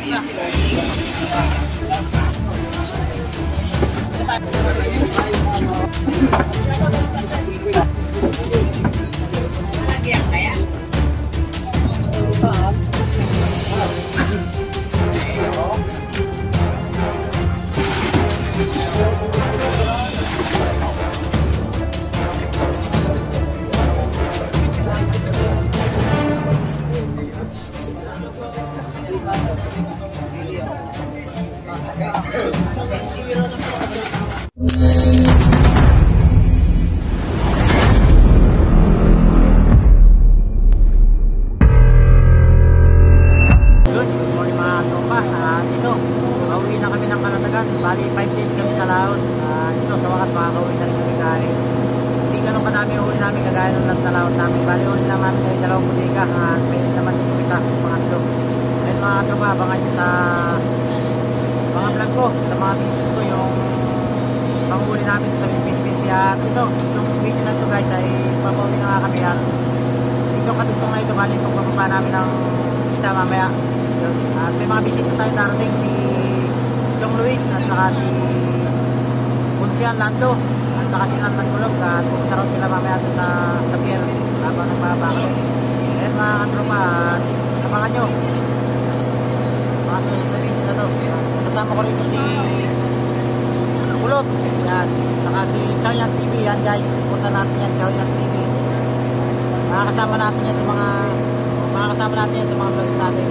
Bali 5 days kami sa laot. Ito sa wakas makakauwi na rin kami galing. Hindi ganun kadami yung huli namin kagaya ng last na laot namin. Bali huli naman ay 2 butika. May naman yung isa, pangatlo. Ayun mga tropa, abangan nyo sa mga vlog ko, sa mga videos ko yung panghuli namin sa West Philippines. At ito, itong video na ito guys ay papauwi na nga kami. At ito katugtong na ito, bali pagbababa namin ng isda mamaya. At may mga bisita tayo darating, si Chong Luis at saka si Bunsian Lando at saka si Lantan Kulog. At pupunta raw sila mamaya sa pier habang nagbabakal. Ayan mga katropa, abangan nyo mga sulit na video na to. Kasama ko rito si Kulot, yan, at saka si Choyan TV. Yan guys, pupunta natin yan, Choyan TV. Makakasama natin yan sa mga vlogs natin.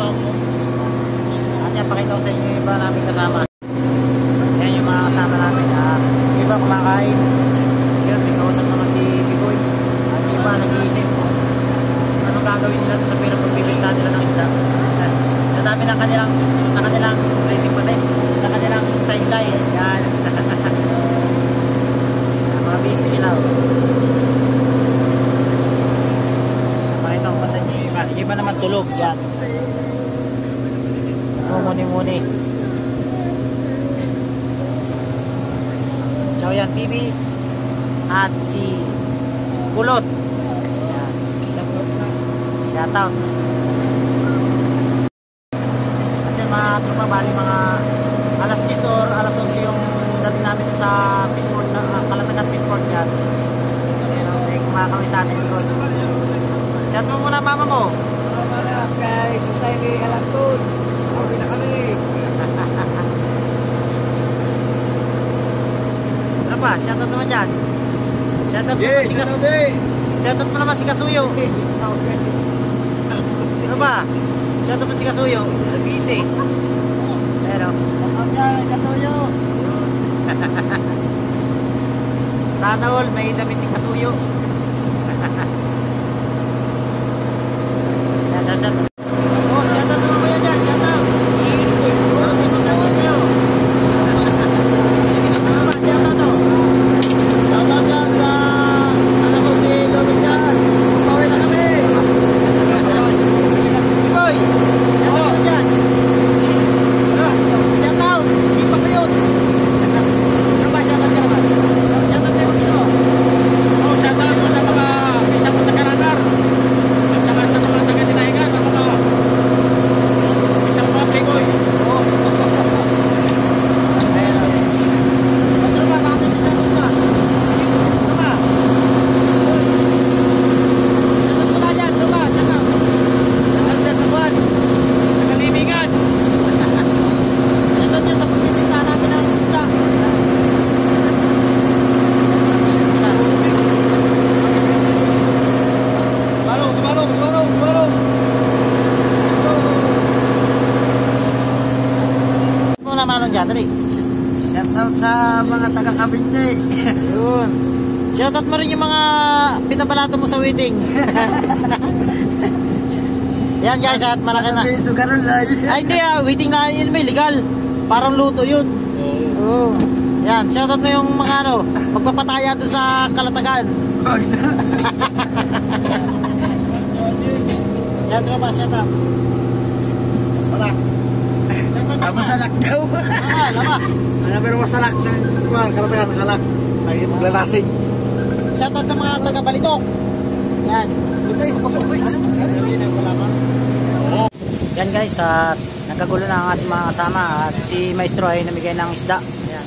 At yan, pakita ko sa inyo yung iba namin kasama. Yan yung mga kasama namin. Yung iba kumakain. Yun, pinausap naman si Bigoy. At yung iba nag-iisip anong gagawin nila sa pera pag bibigla nila ng isda. Sa dami ng sa kanilang racing pati, sa kanilang sideline. Yan. Mga busy sila. Pakita ko pa sa inyo yung iba. Yung iba naman tulog. Yan. Muni-muni. Choyan TV at si Kulot. Yan. Shout out. Kasi mga tropa, bali mga alas 10 or alas 11 yung dating namin sa Fishport, Kalatagan Fishport yan. May kumakawin sa atin doon. Chat mo muna mama mo. Guys, si Siley Alantun. Pauwi na kami. Ano pa? Shoutout naman dyan. Shoutout mo naman si Kasuyo. Ano ba? Shoutout mo si Kasuyo. Busy. Pero Shoutout dyan, Kasuyo. sana all may damit ni Kasuyo. Shoutout. Oh, shoutout naman kayo dyan. Shoutout. Shoutout kayo. Shoutout to. Shoutout dyan sa anak ko si Lomi dyan. Pauwi na kami. Boy, shoutout dyan. Shoutout. Di pa kayo. Ano ba shoutout ka naman? Shoutout kayo dito. Oh, shoutout ko sa mga isang taga-radar at saka sa mga taga-dinahigan at mga isang mga playboy. Oh. Ano ba? Baka may sasagot ka. Ano ba? Shoutout mo na dyan. Ano ba? Shoutout. Shoutout dyan sa buwan. Taga-libigan. Shoutout dyan sa pagbibinta namin ng isda. Sila. Sumarong. Ano naman dyan? Dali. Shoutout sa mga taga-Kabinde. Yun. Shoutout mo rin yung mga pinabalato mo sa wedding. Yan guys, at malaki na. Beso karon lang. Ay hindi wedding na yun may legal. Parang luto yun. Oo. Yan, shoutout mo yung mga ano, magpapataya doon sa Kalatagan. Wag na. Yan, tropa, shoutout. Salak. Shoutout Aba salak daw. Lama. Ano pero masalak na kuan Kalatagan kalak. Ay maglalasing. Shoutout sa mga taga-Balitok. Yan. Buti pasok ko. Yan ang wala pa. Yan guys, nagkagulo na ang ating mga kasama at si Maestro ay namigay ng isda. Ayan.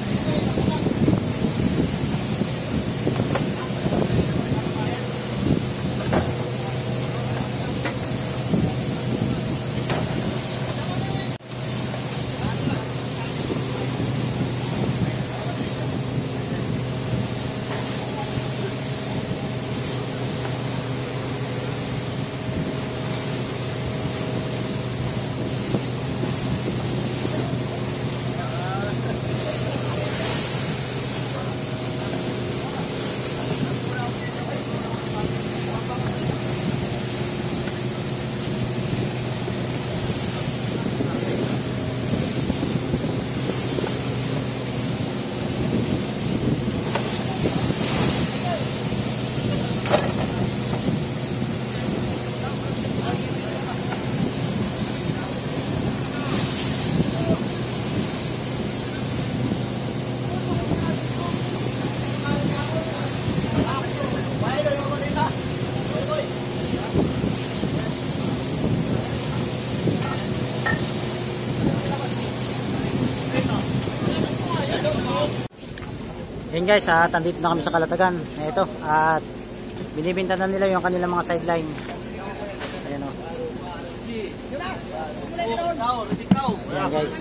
Yan guys, andito na kami sa Kalatagan. Ito, at binibinta na nila yung kanilang mga sideline. Ayan o. Ayan guys.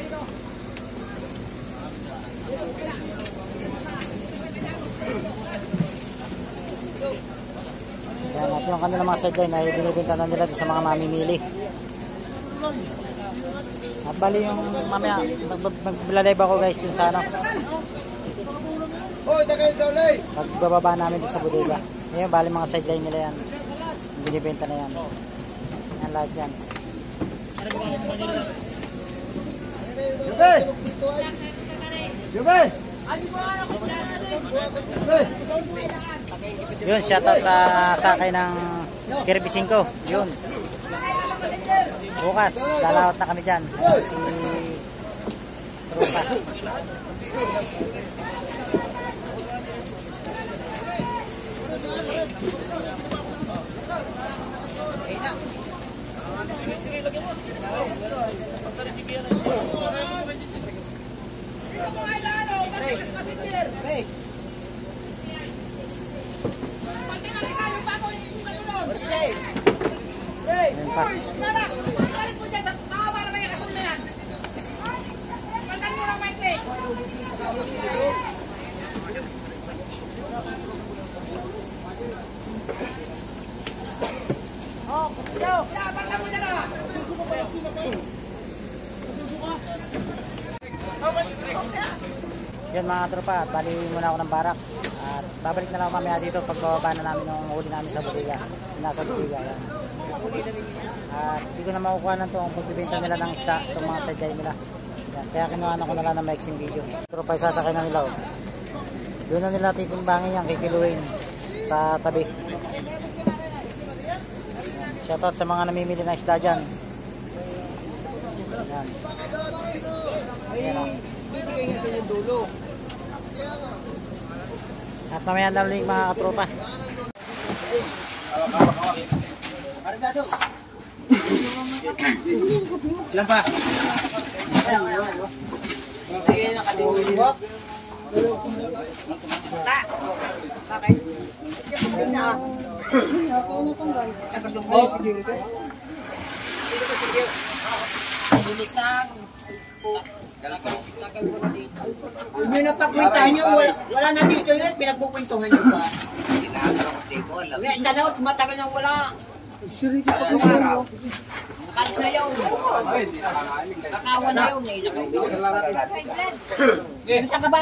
Ayan, at yung kanilang mga sideline ay binibinta na nila sa mga mamimili. At bali yung mamaya, magbalive ako guys din sa ano. Pagbababa namin doon sa bodega. Ngayon, bali mga sideline nila yan. Binibenta na yan. Yan lahat yan. Yun, shoutout sa sakay ng Kirby 5. Yun. Bukas, lalawat na kami dyan. Si Trupa. Yan mga tropa, bali muna ako ng barracks at babalik na lang kami dito pag bababa na namin yung huli namin sa bodega. Nasa bodega yan. At hindi ko na makukuha na ito ang pagbibenta nila ng isda, itong mga sideline nila. Yan, kaya kinuha ko na lang ng mixing video. Tropa, isasakay na nila. Doon na nila titimbangin yan, kikiluin sa tabi. Shoutout sa mga namimili ng isda dyan. Yan. Ayan. At mamaya na ulit mga katropa. Ilan pa? Sige, nakatingin mo. Hindi na pakwentahan nyo, wala na dito yun, pinagpupwentuhan nyo pa. Ngayon, dalaw, matagal nang wala. Nakalis na yun. Nakawan na yun eh. Gusto ka ba?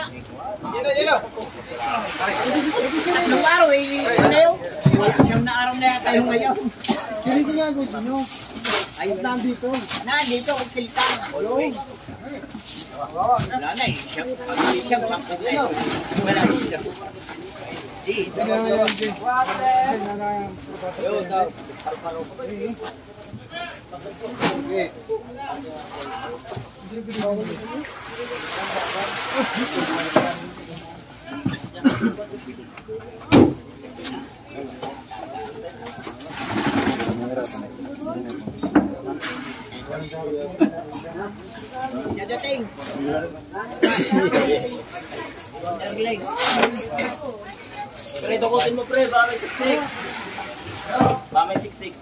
Tatlong araw eh, ano yun? Siyam na araw na yata yung ngayon. Hindi nga gusto nyo. Ayun na dito. Nandito, kung silta. Wala na eh. Siyam, sakot na yun. Wala na siya. Dadating. Pre, tukutin mo pre, baka may siksik. Baka may siksik.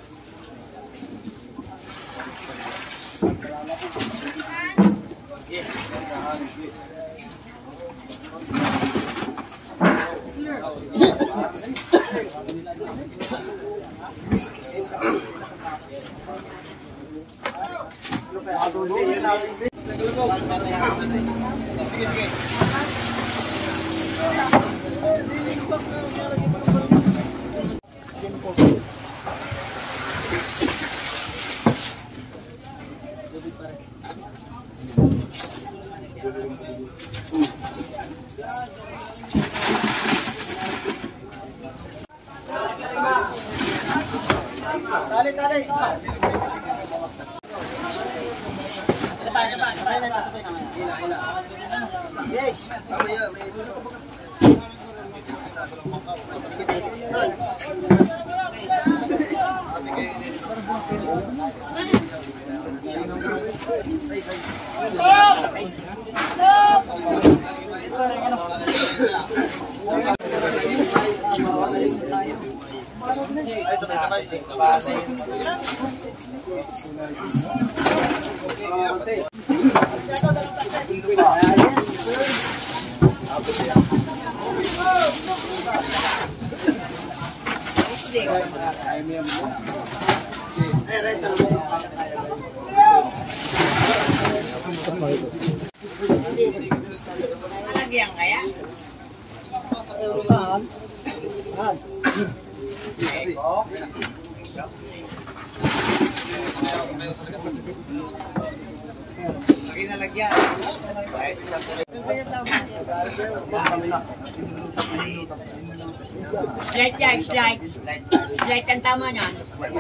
Tali. Yes. Lagyan kaya? Lagi na lagyan. Slide yan, slide. Slide ang tama niyan.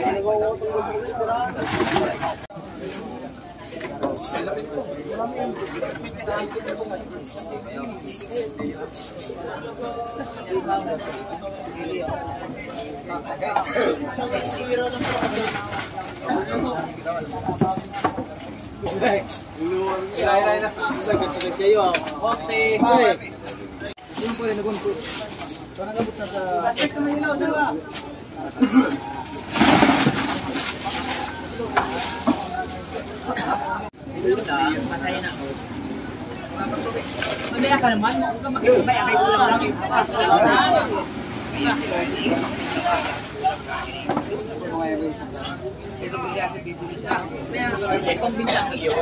Mamaya ka naman, huwag ka makikibay. Akay ko lang. Check kong bintang iyo.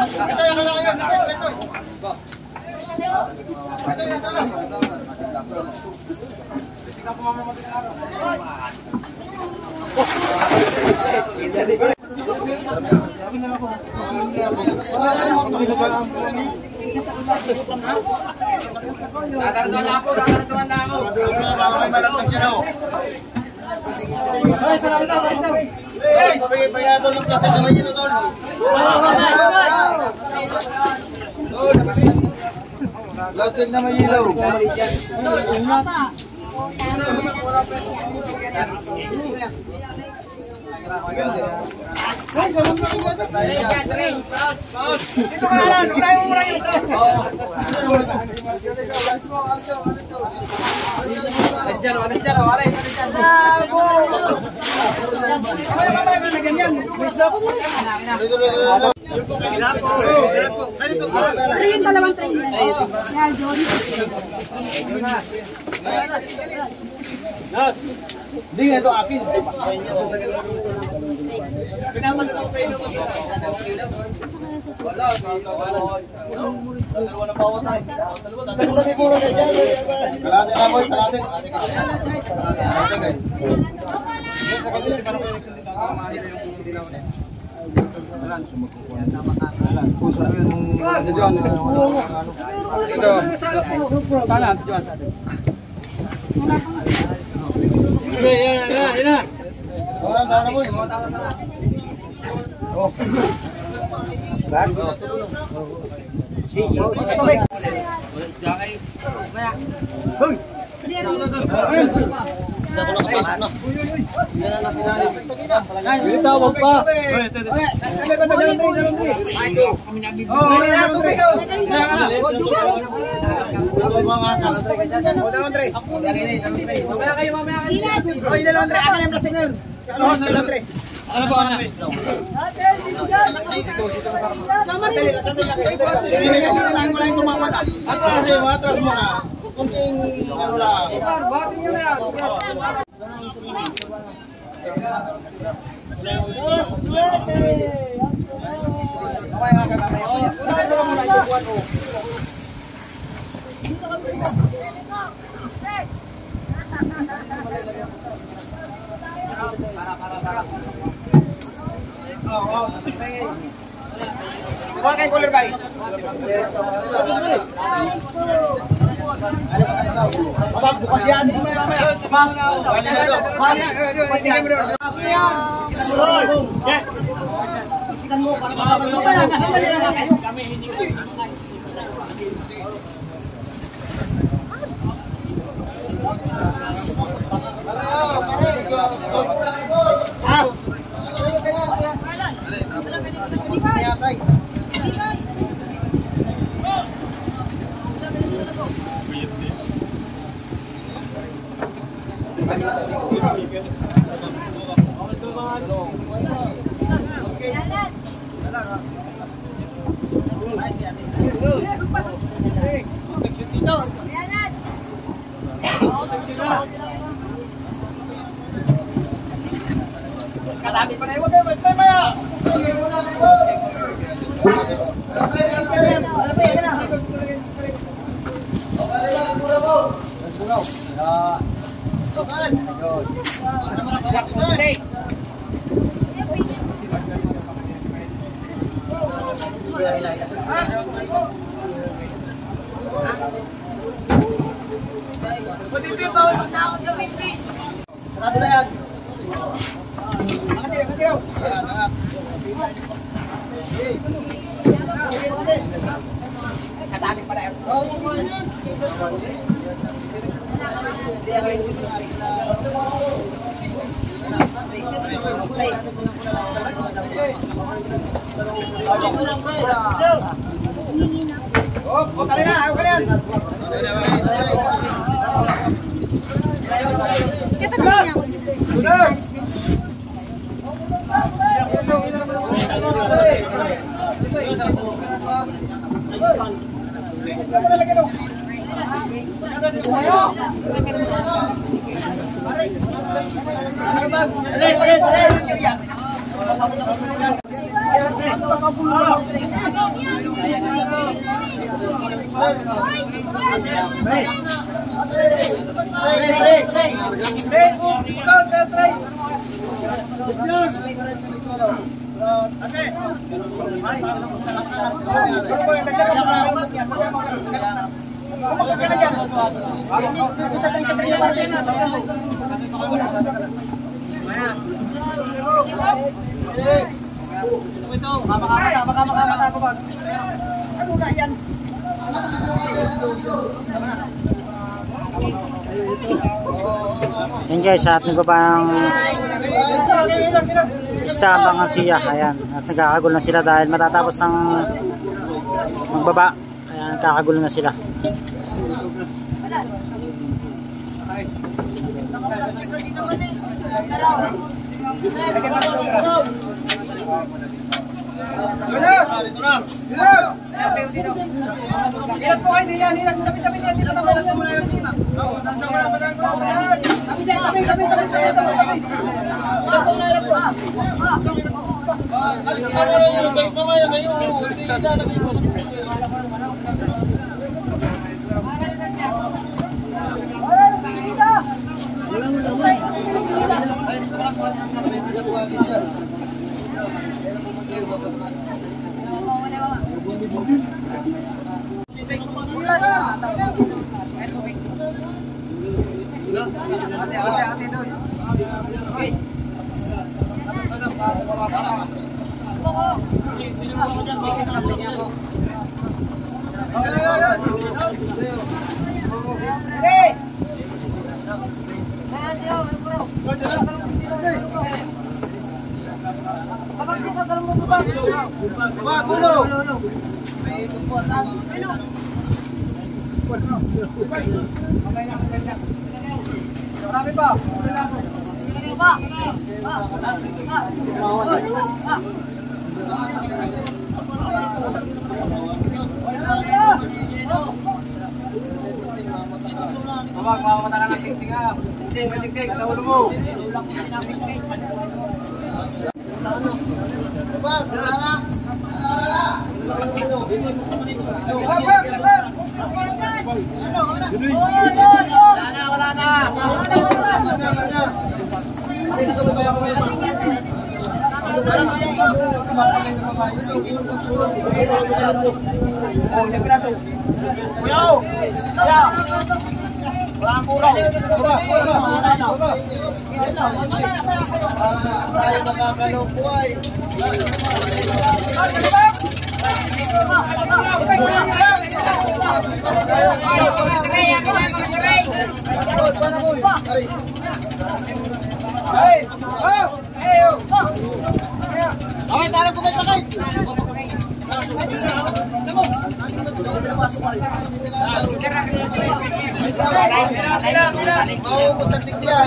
Tataratuan na ako. May malagpag siya daw. Ay, salamat daw. Hey, pabigay na doon ng plastic naman yun doon. Plastic na may ilaw. Dito ka na, murahin mo muna yun. Hindi nga ito akin. Dami puro na dyan. Kalate na boy, kalate. Tawag pa. Ano po ang Atras mo na. Kunting ano lang. Kuha kayo cooler ba? Bukas yan. Kadami pa na iwag kayo, magpapaya! Sarado na yan. Kadami pa na yan. Oh, kali na, ayaw ka na yan. Kita niya ako dito. Yan guys, at nagpapang istambang ang siya. Ayan, at nagkakagulo na sila dahil matatapos ng magbaba. Ayan, nagkakagulo na sila. Ilan po kayo niyan? Ilan? Tabi-tabi niyan. Tinatawalan ko muna yung team. Tabi-tabi. Ilan po na ilan po? Alis ka na lang yung kayo mamaya kayo. Hindi na lagay po. Tayo nakakaloko ay. Okay, tayo pumasakay. Maubos ang tigyay.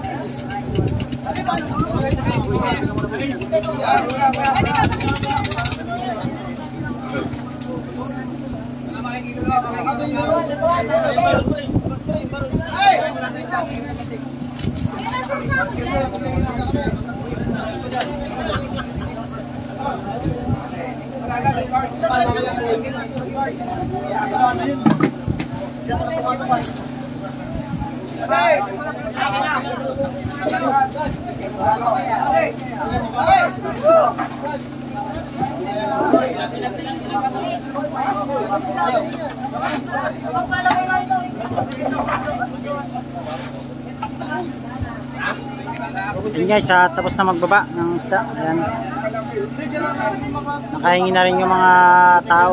Ayan guys, tapos na magbaba ng isda. Ayan. Nakahingi na rin yung mga tao.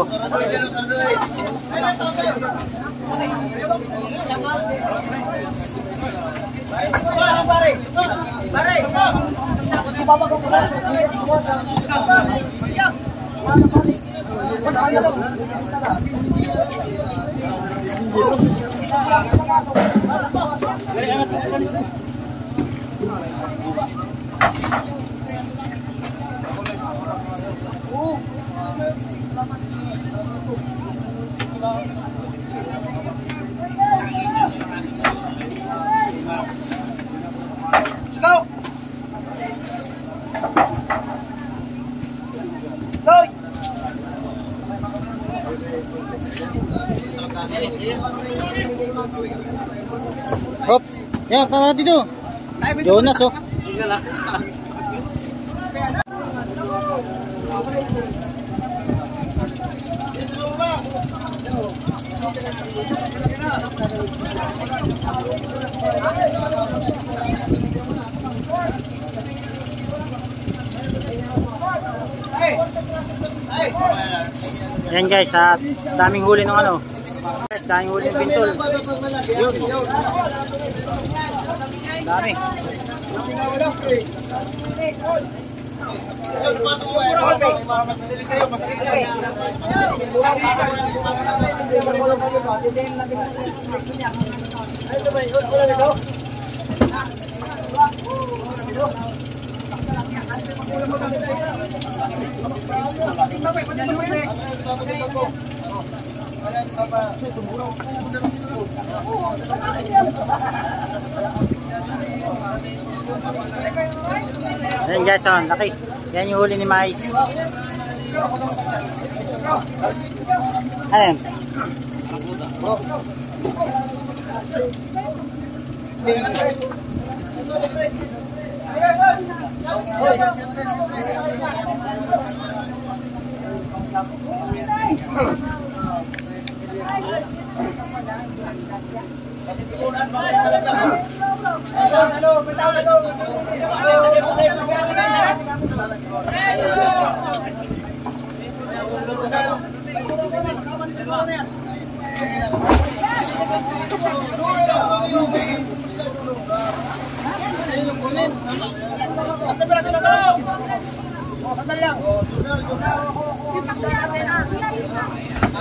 Oops. Ya, pa dito. Jonas oh. Yan guys, daming huli ng ano. Guys, daming huli ng pintol. Dami. Ayan guys, laki. Yan yung huli ni Mais. Ayan.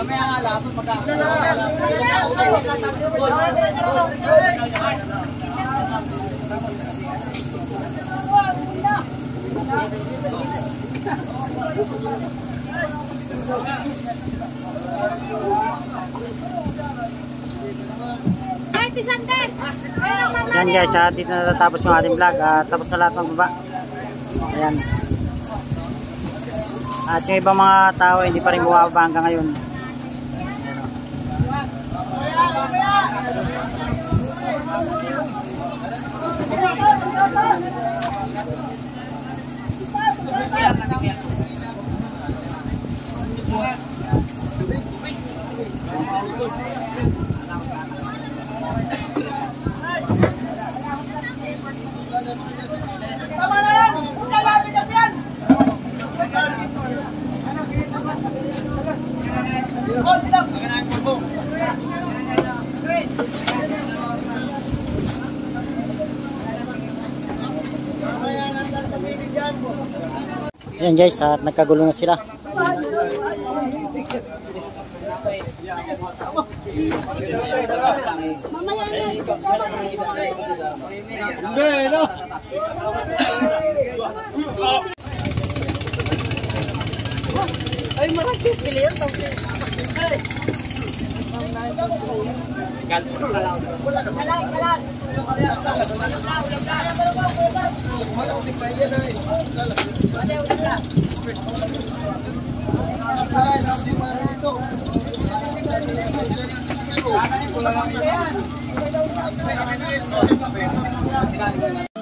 Mamaya nga lapot Yan guys, dito na natapos yung ating vlog. Tapos sa lahat ng baba. Ayan. At yung ibang mga tao hindi pa rin bumababa hanggang ngayon. Tama na yan! Lalapit na yan! Ayan guys, at nagkagulo na sila. Ay, marami pili yan. Wala